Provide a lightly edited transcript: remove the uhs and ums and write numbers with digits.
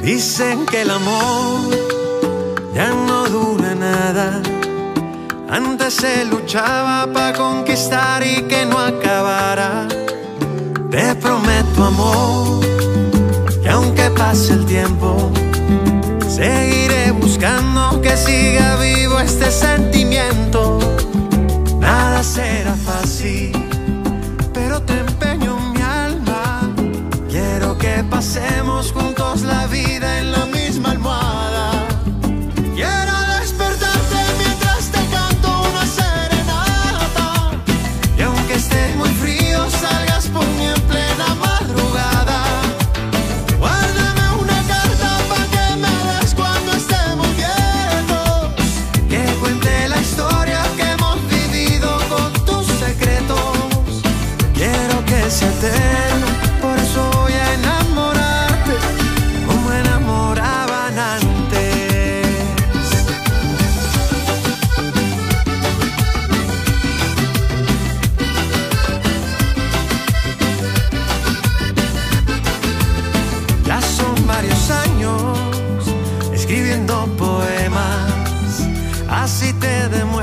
Dicen que el amor ya no dura nada. Antes se luchaba para conquistar y que no acabara. Te prometo, amor, que aunque pase el tiempo, seguiré buscando que siga vivo este sentimiento. Nada será fácil, pero te empeño mi alma. Quiero que pasemos juntos la vida en la misma almohada. Quiero despertarte mientras te canto una serenata. Y aunque esté muy frío, salgas por mí en plena madrugada. Guárdame una carta pa' que me des cuando estemos viejos. Que cuente la historia que hemos vivido con tus secretos. Quiero que sea eterno, por eso voy a enamorarte como enamoraban antes. Ya son varios años escribiendo poemas, así te demuestro